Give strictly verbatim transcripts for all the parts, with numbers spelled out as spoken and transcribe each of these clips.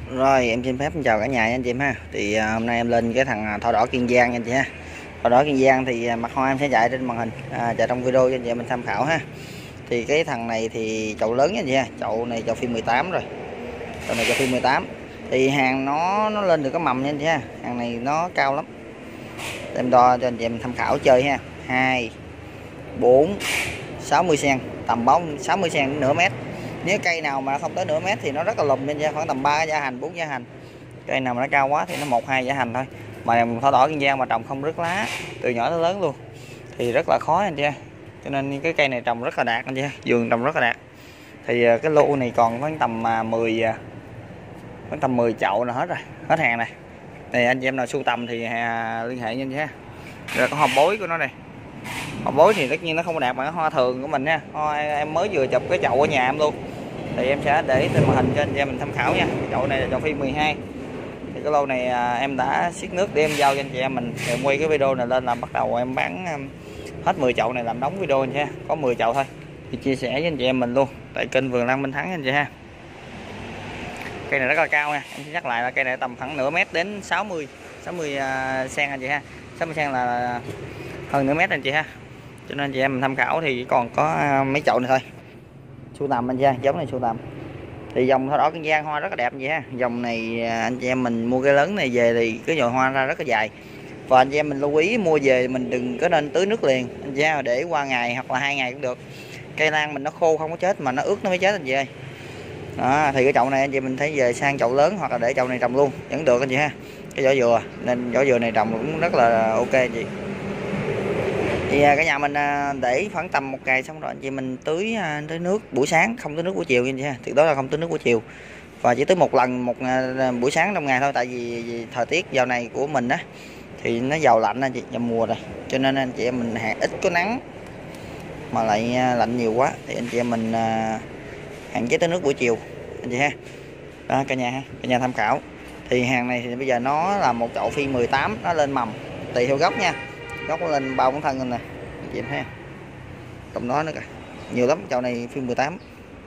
Rồi em xin phép chào cả nhà nha anh chị em ha. Thì à, hôm nay em lên cái thằng thỏ đỏ Kiên Giang nha anh chị ha. Thỏ đỏ Kiên Giang thì à, mặt hoa em sẽ chạy trên màn hình, à, chạy trong video cho anh chị em mình tham khảo ha. Thì cái thằng này thì chậu lớn nha anh chị ha. Chậu này chậu phim mười tám rồi. Chậu này chậu phim mười tám. Thì hàng nó nó lên được cái mầm nha anh chị ha. Hàng này nó cao lắm. Em đo cho anh chị em tham khảo chơi ha. hai bốn sáu mươi xăng, tầm bóng sáu mươi xăng đến nửa mét. Nếu cây nào mà không tới nửa mét thì nó rất là lùm nha, khoảng tầm ba giá hành, bốn giá hành. Cây nào mà nó cao quá thì nó một hai giá hành thôi. Mà thỏ đỏ Kiên Giang mà trồng không rớt lá từ nhỏ tới lớn luôn thì rất là khó anh chị. Cho nên cái cây này trồng rất là đạt anh chị, vườn trồng rất là đạt. Thì cái lô này còn khoảng tầm mười khoảng tầm mười chậu là hết rồi, hết hàng này. Thì anh chị em nào sưu tầm thì à, liên hệ với anh chị ha. Rồi có hộp bối của nó này. Hộp bối thì tất nhiên nó không có đạt bằng cái hoa thường của mình nha. Hoa em mới vừa chụp cái chậu ở nhà em luôn. Thì em sẽ để trên màn hình cho anh chị em mình tham khảo nha. Cái chậu này là chậu phi mười hai. Thì cái lô này à, em đã xiết nước để em giao cho anh chị em mình. Thì em quay cái video này lên làm bắt đầu em bán um, hết mười chậu này làm đóng video anh chị ha. Có mười chậu thôi. Thì chia sẻ với anh chị em mình luôn tại kênh Vườn Lan Minh Thắng anh chị ha. Cây này rất là cao nha. Em sẽ nhắc lại là cây này tầm khoảng nửa mét đến sáu mươi sáu mươi uh, cm anh chị ha. sáu mươi cm là hơn nửa mét anh chị ha. Cho nên anh chị em mình tham khảo thì còn có uh, mấy chậu này thôi. Sưu tầm anh chị ha, giống này sưu tầm. Thì dòng thỏ đỏ Kiên Giang hoa rất là đẹp vậy ha. Dòng này anh chị em mình mua cái lớn này về thì cái nhồi hoa ra rất là dài. Và anh chị em mình lưu ý mua về mình đừng có nên tưới nước liền anh chị ha, để qua ngày hoặc là hai ngày cũng được. Cây lan mình nó khô không có chết mà nó ướt nó mới chết anh chị ơi. Đó, thì cái chậu này anh chị mình thấy về sang chậu lớn hoặc là để chậu này trồng luôn vẫn được anh chị ha. Cái vỏ dừa nên vỏ dừa này trồng cũng rất là ok anh chị. Thì cả nhà mình để khoảng tầm một ngày xong rồi anh chị mình tưới tưới nước buổi sáng, không tưới nước buổi chiều nha chị ha. Tuyệt đối là không tưới nước buổi chiều. Và chỉ tưới một lần một buổi sáng trong ngày thôi, tại vì, vì thời tiết dạo này của mình á thì nó giàu lạnh anh chị, vào mùa rồi. Cho nên anh chị em mình hạn ít có nắng mà lại lạnh nhiều quá thì anh chị em mình hạn chế tưới nước buổi chiều anh chị ha. Đó cả nhà ha, cả nhà tham khảo. Thì hàng này thì bây giờ nó là một chậu phi mười tám, nó lên mầm tùy theo gốc nha. Gốc nó lên bao bản thân rồi nè anh chị em thấy không? Trong đó nữa kìa, nhiều lắm. Chậu này phi mười tám.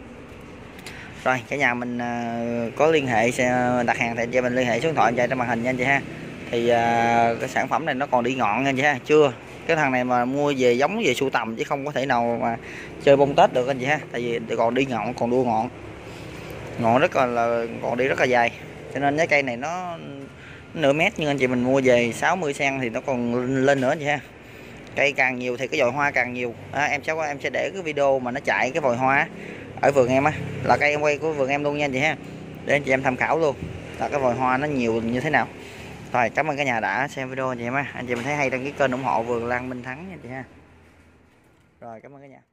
Rồi cả nhà mình uh, có liên hệ đặt hàng thì anh chị mình liên hệ số điện thoại chạy trên màn hình nha anh chị ha. Thì uh, cái sản phẩm này nó còn đi ngọn nha anh chị ha, chưa. Cái thằng này mà mua về giống về sưu tầm chứ không có thể nào mà chơi bông Tết được anh chị ha, tại vì còn đi ngọn, còn đua ngọn. Ngọn rất là, là còn đi rất là dài. Cho nên cái cây này nó nửa mét nhưng anh chị mình mua về sáu mươi xăng thì nó còn lên nữa anh chị ha. Cây càng nhiều thì cái vòi hoa càng nhiều. À, em sẽ em sẽ để cái video mà nó chạy cái vòi hoa ở vườn em á, là cây em quay của vườn em luôn nha anh chị ha, để anh chị em tham khảo luôn là cái vòi hoa nó nhiều như thế nào. Rồi cảm ơn cả nhà đã xem video anh chị em ha. Anh chị mình thấy hay đăng ký kênh ủng hộ Vườn Lan Minh Thắng nha anh chị ha. Rồi cảm ơn cả nhà.